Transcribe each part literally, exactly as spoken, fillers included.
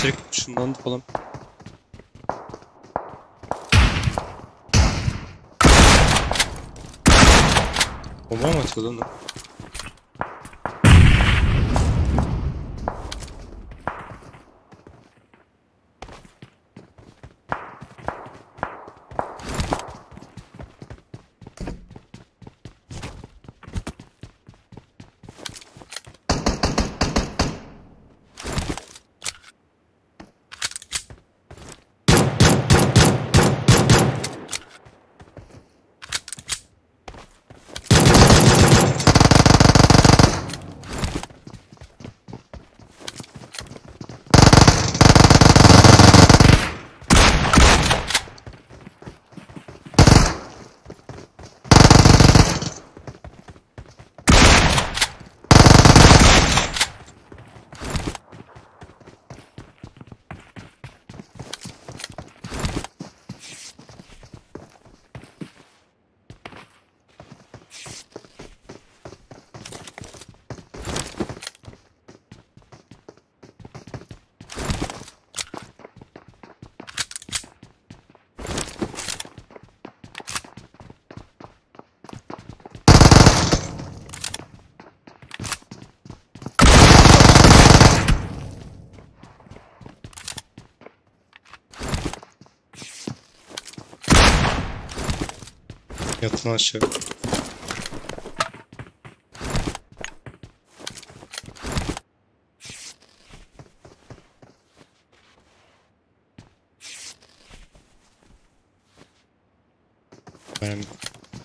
elektrik şundan falan. Bomba mı atıyor lan o? Yatın aşağı. Benim.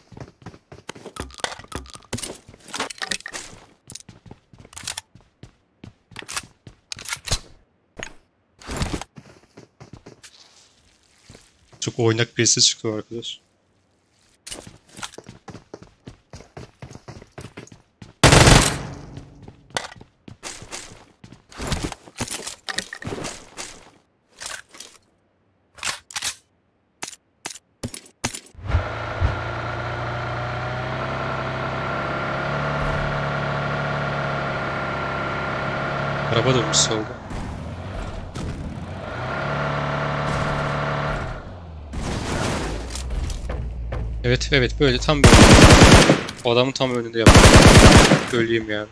Çok oynak birisi çıktı arkadaş. Araba durmuş solda. Evet evet böyle tam böyle. O adamın tam önünde yaptım. Öleyim yani.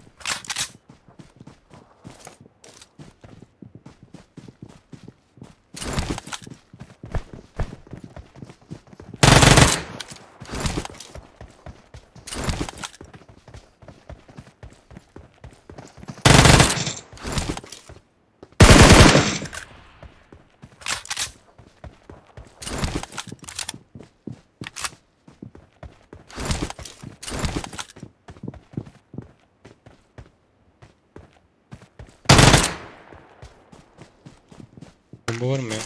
Bomba var mı ya?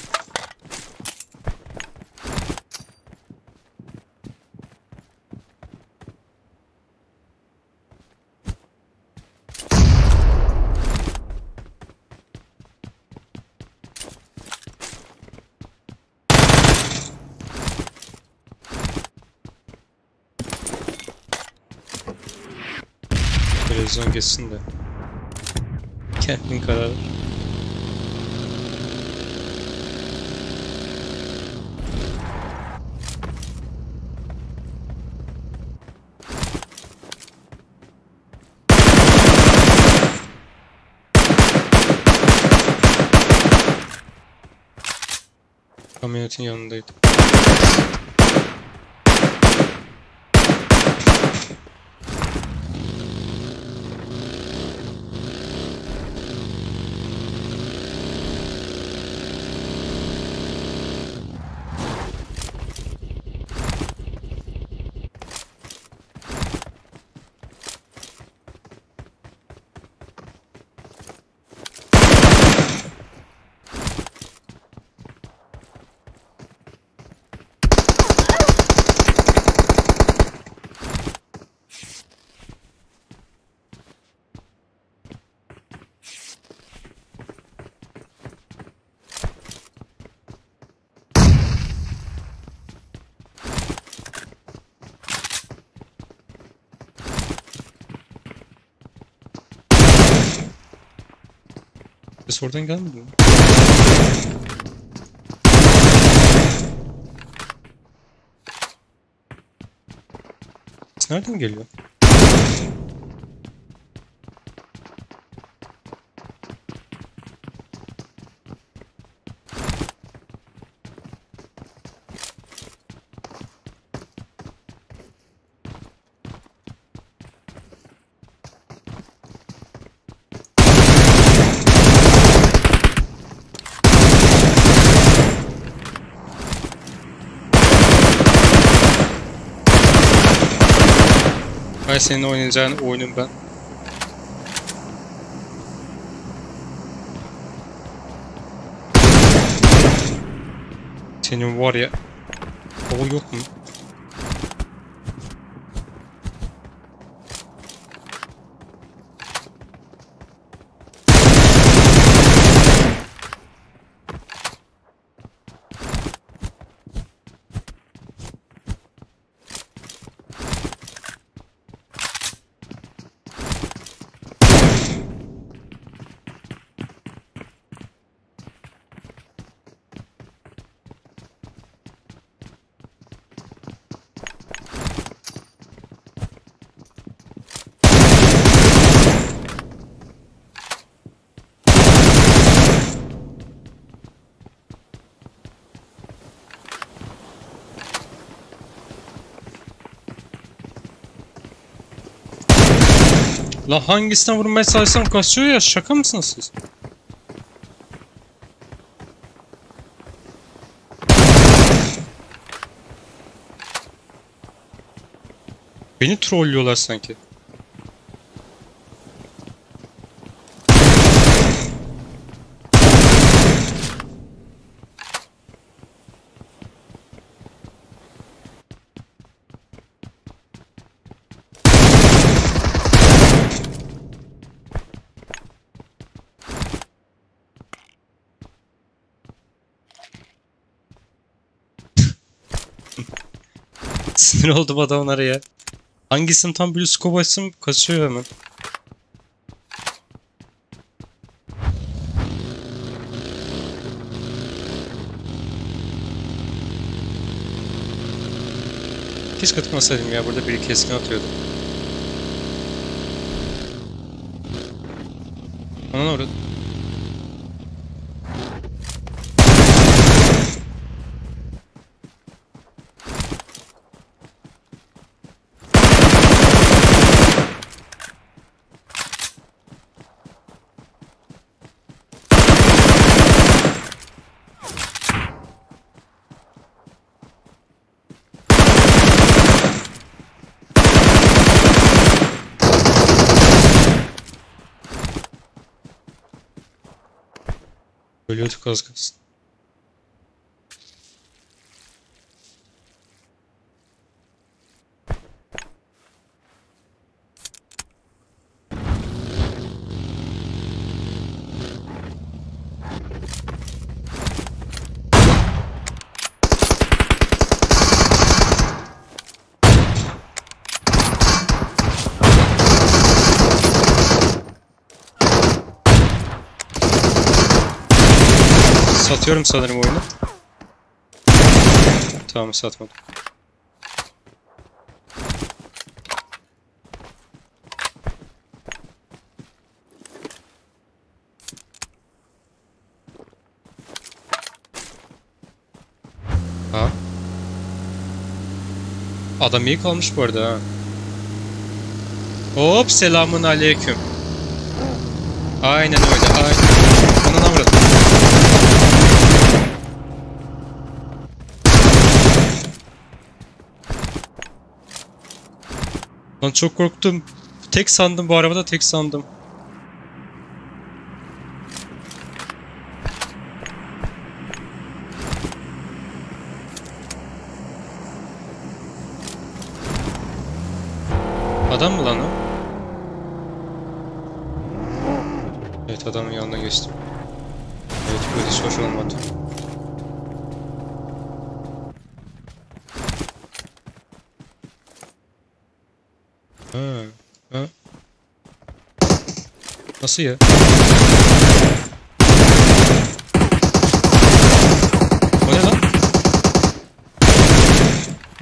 Televizyon geçsin de. Kendin karar ver. Kamyonetin yanındaydı. Ses oradan gelmedi mi? Ses nereden geliyor? Ay senin oynayacağın oyunum ben. Senin var ya. O yok mu? La hangisinden vurmaya çalışsam kaçıyor ya, şaka mısınız siz? Beni trollüyorlar sanki. Sinir oldum adamlara ya. Hangisini tam böyle scope açsam kaçıyor hemen. Keşke tıkmasaydım ya, burada biri keskin atıyordu. Anan orada. Ölüyorduk az kalsın. Satıyorum sanırım oyunu. Tamam, satmadım. Ha? Adam iyi kalmış bu arada ha. Hop, selamun aleyküm. Aynen öyle, aynen. Anana vuralım. Lan çok korktum. Tek sandım bu arabada, tek sandım. Adam mı lan o? Evet, adamın yanına geçtim. Evet, böyle hiç hoş olmadı. Ha, ha. Nasıl ya?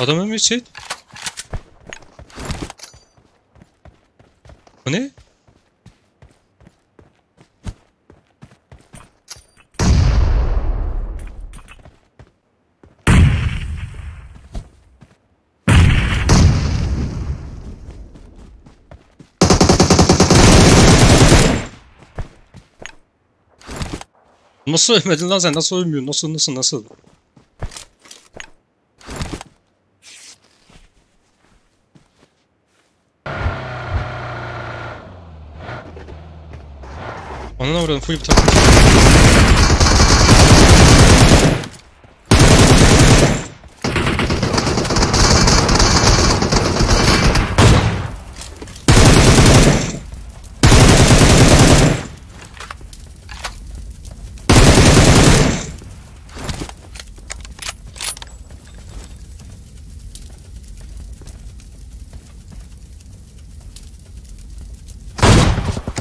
Adam ölmüyor Seyit. Bu ne? Nasıl ölmedin lan sen? Nasıl ölmüyorsun? Nasıl nasıl nasıl? Anana vuralım full bir takım.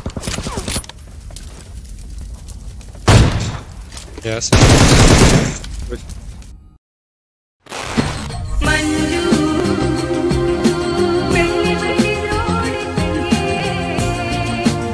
Ya sen.